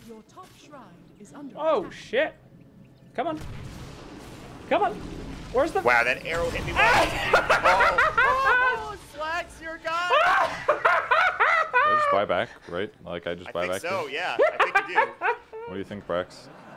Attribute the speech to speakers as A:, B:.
A: Your top shrine is under
B: Oh
A: attack.
B: shit! Come on. Come on. Where's the?
C: Wow, that arrow hit me. Oh, Slacks, you're a god.
D: I just buy back, right? Like I just buy
C: I
D: back.
C: think so.
D: here?
C: Yeah, I think you do.
D: What do you think, Brax?